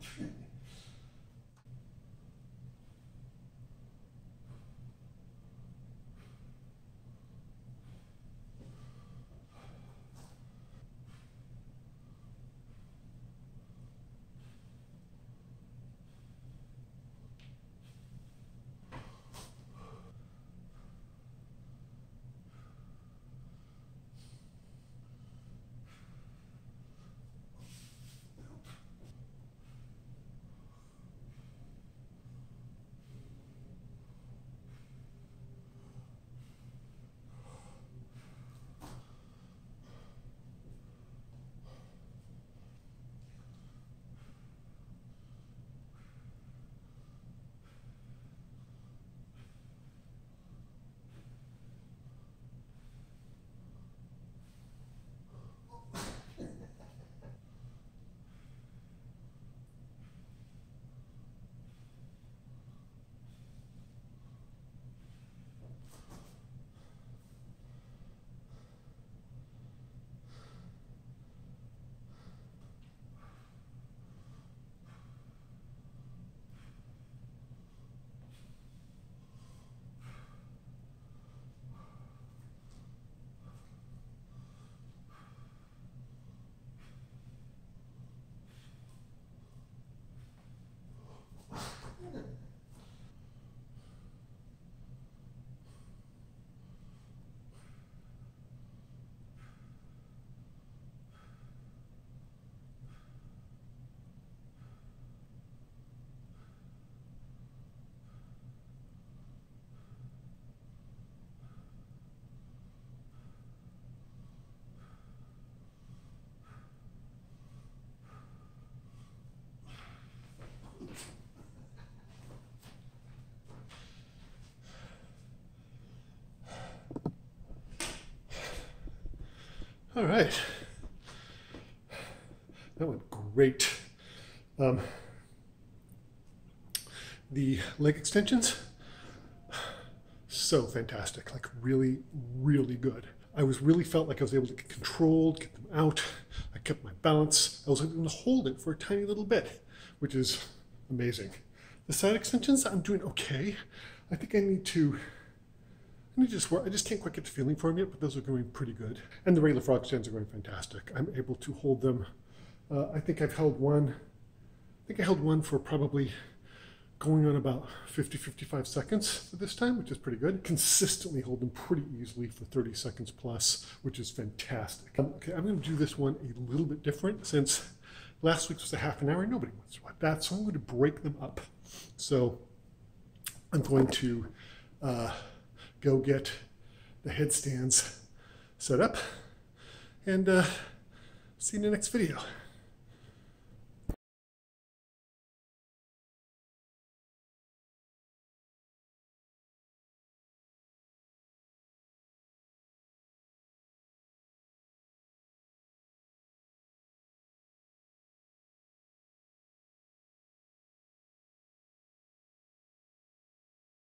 All right, that went great. The leg extensions, so fantastic, like really, really good. I really felt like I was able to get controlled, get them out. I kept my balance. I was able to hold it for a tiny little bit, which is amazing. The side extensions, I'm doing okay. I think I need to just work. I just can't quite get the feeling for them yet, but those are going pretty good. And the regular frog stands are going fantastic. I'm able to hold them. I think I've held one. I think I held one for probably going on about 50-55 seconds this time, which is pretty good. Consistently hold them pretty easily for 30 seconds plus, which is fantastic. Okay, I'm going to do this one a little bit different since last week's was a half an hour. Nobody wants to watch that, so I'm going to break them up. So I'm going to go get the headstands set up and see you in the next video.